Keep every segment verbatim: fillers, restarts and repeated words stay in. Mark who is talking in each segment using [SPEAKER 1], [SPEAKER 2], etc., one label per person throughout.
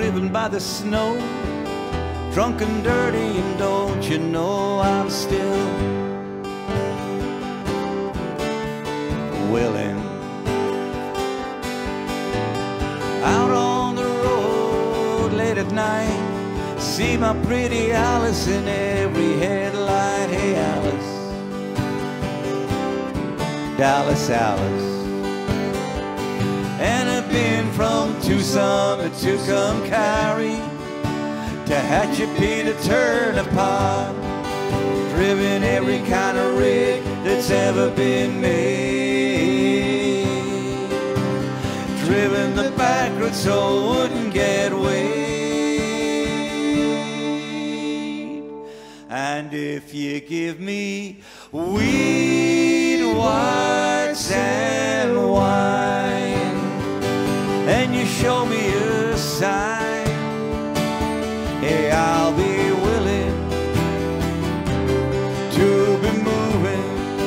[SPEAKER 1] living by the snow, drunk and dirty, and don't you know I'm still Willin. Out on the road late at night, see my pretty Alice in every headlight. Hey Alice, Dallas Alice. And I've been from Tucson to Tucumcari, to Hatchapee to Turnapod, driven every kind of rig that's ever been made, driven the back road so I wouldn't get weighed. And if you give me weed, whites and wine, and you show me a sign, hey, I'll be willing to be moving.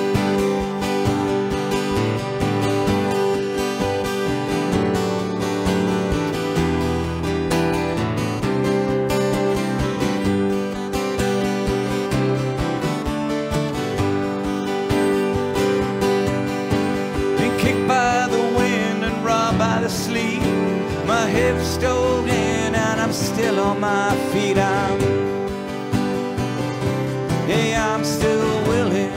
[SPEAKER 1] Been kicked by the wind and robbed by the sleet, my hips stove in and I'm still on my feet. I'm, hey, I'm still willing.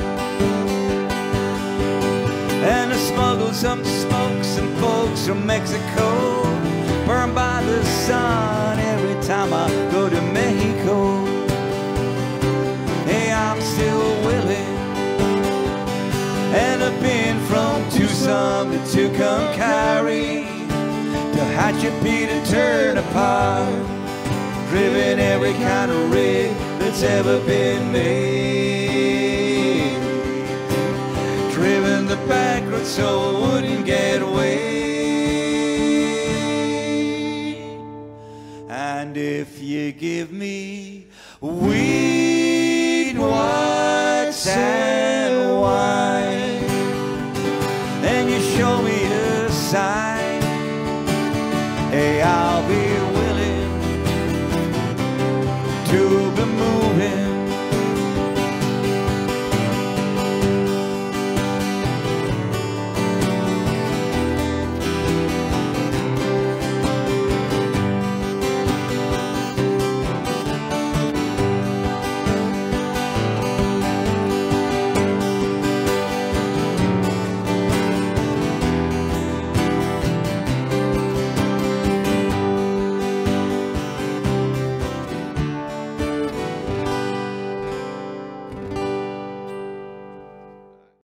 [SPEAKER 1] And I smuggled some smoke, some folks from Mexico, burned by the sun every time I go to Mexico. Hey, I'm still willing. And I've been from Tucson to Tucumcari, to Hatchapee to Turnapod, driven every kind of rig that's ever been made, driven the back road so I wouldn't get weighed. And if you give me weed, whites and wine, and you show me a sign, hey, I'll be